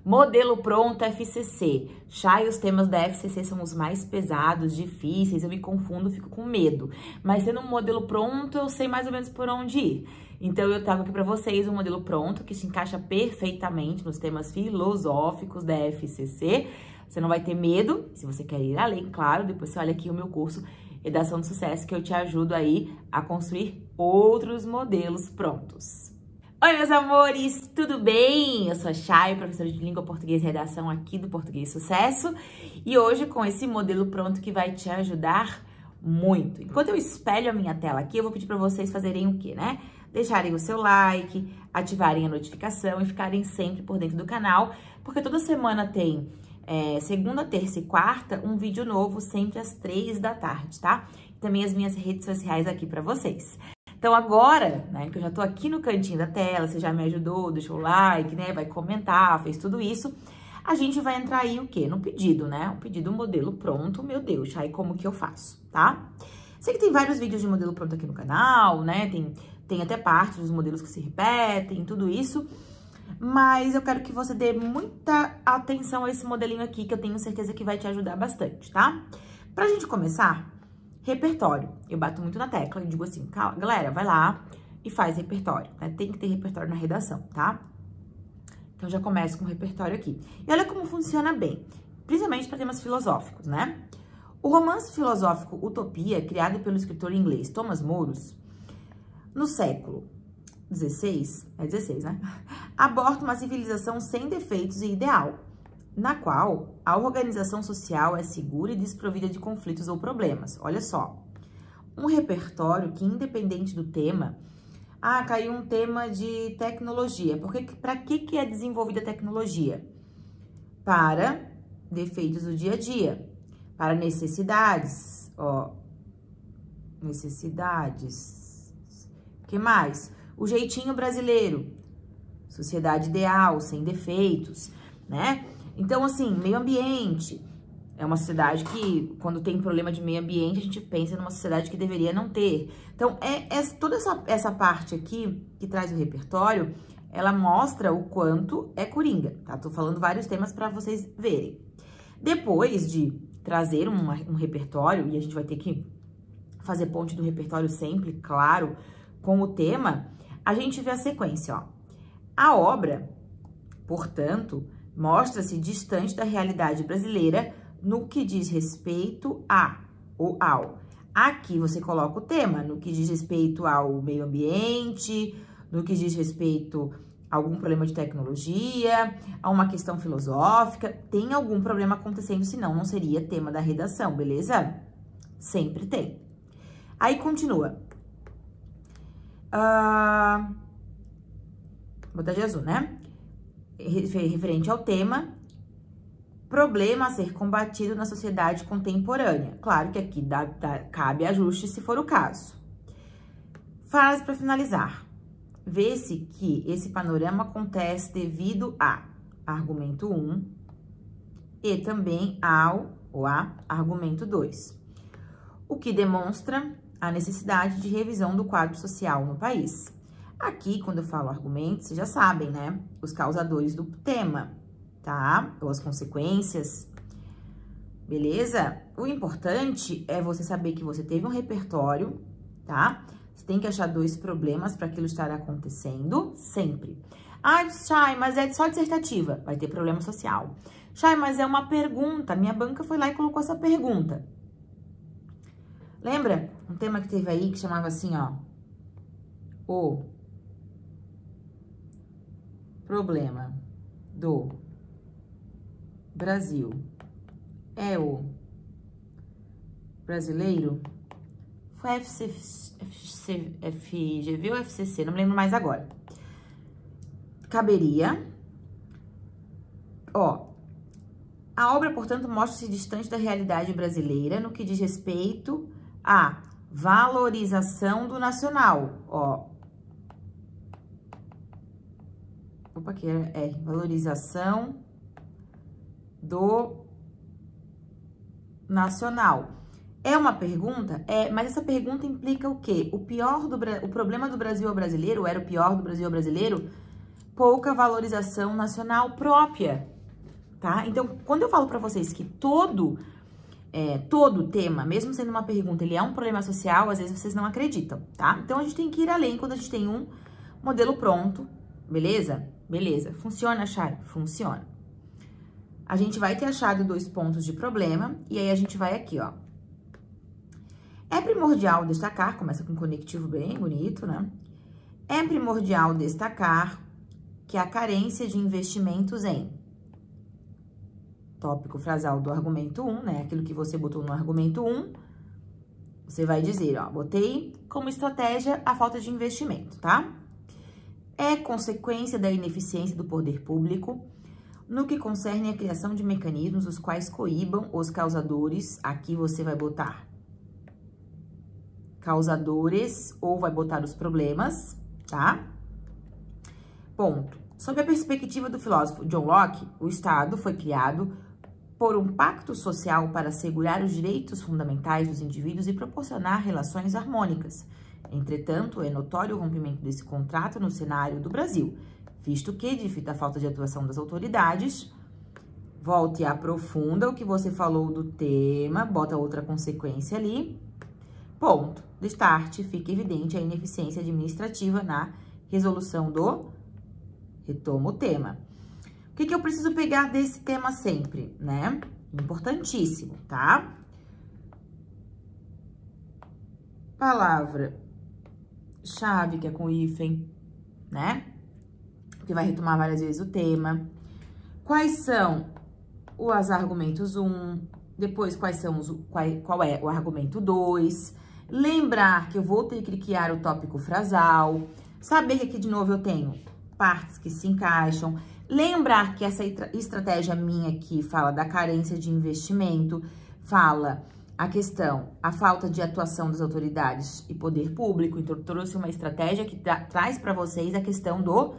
Modelo pronto FCC. Chay, os temas da FCC são os mais pesados, difíceis, eu me confundo, fico com medo. Mas tendo um modelo pronto, eu sei mais ou menos por onde ir. Então, eu trago aqui para vocês um modelo pronto que se encaixa perfeitamente nos temas filosóficos da FCC. Você não vai ter medo, se você quer ir além, claro, depois você olha aqui o meu curso Redação de Sucesso, que eu te ajudo aí a construir outros modelos prontos. Oi, meus amores, tudo bem? Eu sou a Chay, professora de Língua Portuguesa e Redação aqui do Português Sucesso. E hoje com esse modelo pronto que vai te ajudar muito. Enquanto eu espelho a minha tela aqui, eu vou pedir para vocês fazerem o quê, né? Deixarem o seu like, ativarem a notificação e ficarem sempre por dentro do canal, porque toda semana tem segunda, terça e quarta um vídeo novo, sempre às 3 da tarde, tá? Também as minhas redes sociais aqui para vocês. Então, agora, né, que eu já tô aqui no cantinho da tela, você já me ajudou, deixou o like, né, vai comentar, fez tudo isso, a gente vai entrar aí o quê? No pedido, né? Um pedido modelo pronto, meu Deus, aí como que eu faço, tá? Sei que tem vários vídeos de modelo pronto aqui no canal, né, tem até parte dos modelos que se repetem, tudo isso, mas eu quero que você dê muita atenção a esse modelinho aqui, que eu tenho certeza que vai te ajudar bastante, tá? Pra gente começar... Repertório. Eu bato muito na tecla e digo assim, galera, vai lá e faz repertório, né? Tem que ter repertório na redação, tá? Então, já começo com o repertório aqui. E olha como funciona bem, principalmente para temas filosóficos, né? O romance filosófico Utopia, criado pelo escritor inglês Thomas More, no século XVI, né? Aborda uma civilização sem defeitos e ideal, na qual a organização social é segura e desprovida de conflitos ou problemas. Olha só, um repertório que, independente do tema... Ah, caiu um tema de tecnologia. Para que é desenvolvida a tecnologia? Para defeitos do dia a dia, para necessidades, ó, necessidades. O que mais? O jeitinho brasileiro, sociedade ideal, sem defeitos, né? Então, assim, meio ambiente, é uma sociedade que, quando tem problema de meio ambiente, a gente pensa numa sociedade que deveria não ter. Então, toda essa parte aqui, que traz o repertório, ela mostra o quanto é coringa, tá? Tô falando vários temas para vocês verem. Depois de trazer um repertório, e a gente vai ter que fazer ponte do repertório sempre, claro, com o tema, a gente vê a sequência, ó. A obra, portanto... mostra-se distante da realidade brasileira no que diz respeito a ou ao. Aqui você coloca o tema, no que diz respeito ao meio ambiente, no que diz respeito a algum problema de tecnologia, a uma questão filosófica. Tem algum problema acontecendo, senão não seria tema da redação, beleza? Sempre tem. Aí continua. Vou botar de azul, né? Referente ao tema, problema a ser combatido na sociedade contemporânea. Claro que aqui cabe ajuste se for o caso. Frase para finalizar. Vê-se que esse panorama acontece devido a argumento 1 e também ao ou a argumento 2, o que demonstra a necessidade de revisão do quadro social no país. Aqui, quando eu falo argumentos, vocês já sabem, né? Os causadores do tema, tá? Ou as consequências, beleza? O importante é você saber que você teve um repertório, tá? Você tem que achar 2 problemas para aquilo estar acontecendo sempre. Ah, Chay, mas é só dissertativa. Vai ter problema social. Chay, mas é uma pergunta. Minha banca foi lá e colocou essa pergunta. Lembra? Um tema que teve aí que chamava assim, ó. O problema do Brasil é o brasileiro? Foi FGV ou FCC? Não me lembro mais agora. Caberia. Ó, a obra, portanto, mostra-se distante da realidade brasileira no que diz respeito à valorização do nacional. Ó, opa, aqui é valorização do nacional. É uma pergunta? É, mas essa pergunta implica o quê? O problema do Brasil ao brasileiro, era o pior do Brasil ao brasileiro? pouca valorização nacional própria, tá? Então, quando eu falo pra vocês que todo tema, mesmo sendo uma pergunta, ele é um problema social, às vezes vocês não acreditam, tá? Então, a gente tem que ir além quando a gente tem um modelo pronto, beleza? Beleza. Funciona, Chay? Funciona. A gente vai ter achado 2 pontos de problema, e aí a gente vai aqui, ó. É primordial destacar, começa com um conectivo bem bonito, né? É primordial destacar que a carência de investimentos em tópico frasal do argumento 1, né? Aquilo que você botou no argumento 1, você vai dizer, ó, botei como estratégia a falta de investimento, tá? É consequência da ineficiência do poder público no que concerne a criação de mecanismos os quais coíbam os causadores, aqui você vai botar causadores ou vai botar os problemas, tá? Ponto. Sob a perspectiva do filósofo John Locke, o Estado foi criado por um pacto social para assegurar os direitos fundamentais dos indivíduos e proporcionar relações harmônicas. Entretanto, é notório o rompimento desse contrato no cenário do Brasil, visto que, devido à falta de atuação das autoridades, volte e aprofunda o que você falou do tema, bota outra consequência ali, ponto. Do start, fica evidente a ineficiência administrativa na resolução do... Retoma o tema. O que eu preciso pegar desse tema sempre, né? Importantíssimo, tá? Palavra-chave, que é com hífen, né? Que vai retomar várias vezes o tema. Quais são os argumentos 1, depois qual é o argumento 2, lembrar que eu vou ter que criar o tópico frasal, saber que aqui de novo eu tenho partes que se encaixam, lembrar que essa estratégia minha aqui fala da carência de investimento, fala a falta de atuação das autoridades e poder público, então eu trouxe uma estratégia que traz para vocês a questão do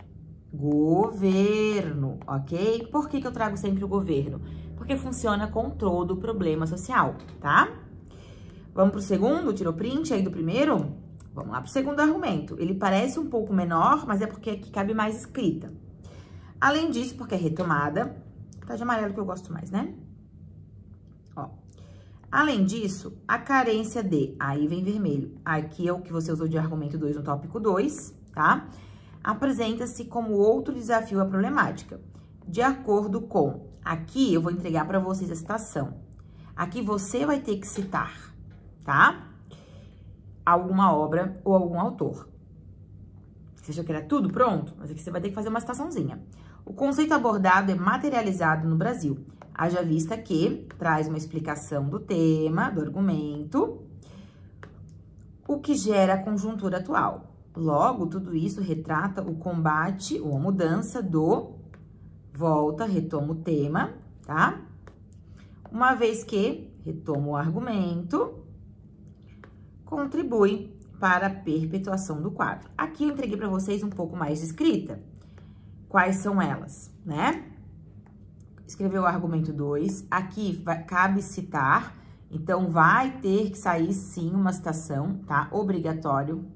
governo, ok? Por que eu trago sempre o governo? Porque funciona com todo o problema social, tá? Vamos pro segundo? Tirou print aí do primeiro? Vamos lá pro segundo argumento. Ele parece um pouco menor, mas é porque aqui cabe mais escrita. Além disso, porque é retomada, tá de amarelo que eu gosto mais, né? Ó. Além disso, a carência de, aí vem vermelho, aqui é o que você usou de argumento 2 no tópico 2, tá? Apresenta-se como outro desafio à problemática. De acordo com, aqui eu vou entregar para vocês a citação. Aqui você vai ter que citar, tá? Alguma obra ou algum autor. Você achou que era tudo pronto? Mas aqui você vai ter que fazer uma citaçãozinha. O conceito abordado é materializado no Brasil. Haja vista que traz uma explicação do tema, do argumento, o que gera a conjuntura atual. Logo, tudo isso retrata o combate ou a mudança do... Volta, retoma o tema, tá? Uma vez que retoma o argumento, contribui para a perpetuação do quadro. Aqui eu entreguei para vocês um pouco mais de escrita. Quais são elas, né? Escreveu o argumento 2. Aqui cabe citar, então vai ter que sair sim uma citação, tá? Obrigatório.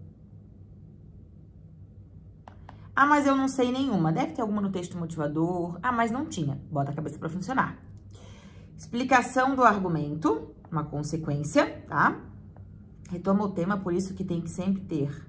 Ah, mas eu não sei nenhuma. Deve ter alguma no texto motivador. Ah, mas não tinha. Bota a cabeça para funcionar. Explicação do argumento, uma consequência, tá? Retoma o tema, por isso que tem que sempre ter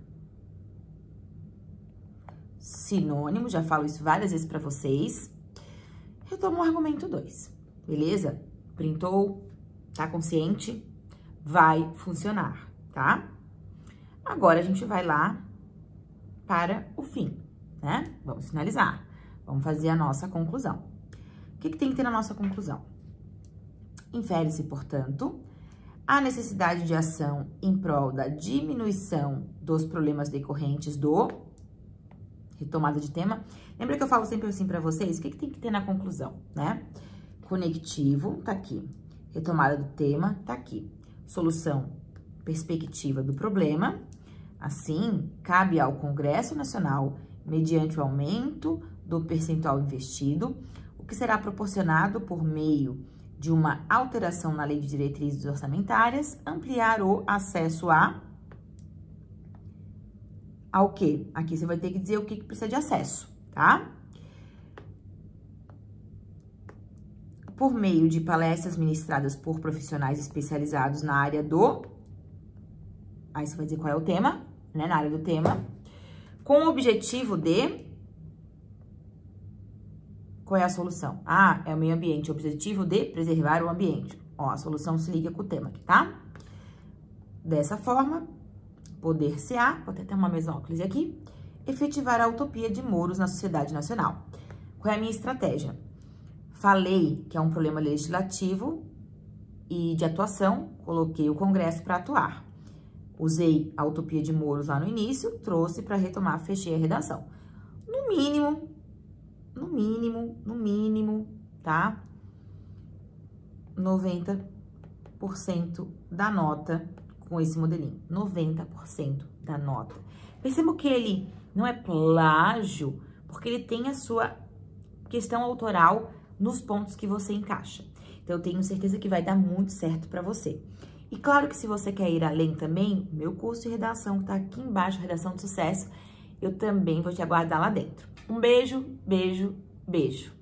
sinônimo, já falo isso várias vezes para vocês. Retoma o argumento 2, beleza? Printou, tá consciente? Vai funcionar, tá? Agora, a gente vai lá para o fim, né? Vamos finalizar. Vamos fazer a nossa conclusão. O que tem que ter na nossa conclusão? Infere-se, portanto, a necessidade de ação em prol da diminuição dos problemas decorrentes do... Retomada de tema. Lembra que eu falo sempre assim pra vocês? O que tem que ter na conclusão, né? Conectivo, tá aqui. Retomada do tema, tá aqui. Solução, perspectiva do problema. Assim, cabe ao Congresso Nacional, mediante o aumento do percentual investido, o que será proporcionado por meio de uma alteração na Lei de Diretrizes Orçamentárias, ampliar o acesso ao quê? Aqui você vai ter que dizer o que precisa de acesso, tá? Por meio de palestras ministradas por profissionais especializados na área do... Aí você vai dizer qual é o tema, né? Na área do tema. Com o objetivo de... Qual é a solução? Ah, é o meio ambiente. O objetivo de preservar o ambiente. Ó, a solução se liga com o tema aqui, tá? Dessa forma, poder-se-á, vou até ter uma mesóclise aqui, efetivar a utopia de Mouros na sociedade nacional. Qual é a minha estratégia? Falei que é um problema legislativo e de atuação, coloquei o Congresso para atuar. Usei a utopia de Mouros lá no início, trouxe para retomar, fechei a redação. No mínimo, tá? 90% da nota com esse modelinho. 90% da nota. Perceba que ele não é plágio, porque ele tem a sua questão autoral nos pontos que você encaixa. Então, eu tenho certeza que vai dar muito certo para você. E claro que se você quer ir além também, meu curso de redação que tá aqui embaixo, Redação de Sucesso, eu também vou te aguardar lá dentro. Um beijo, beijo, beijo.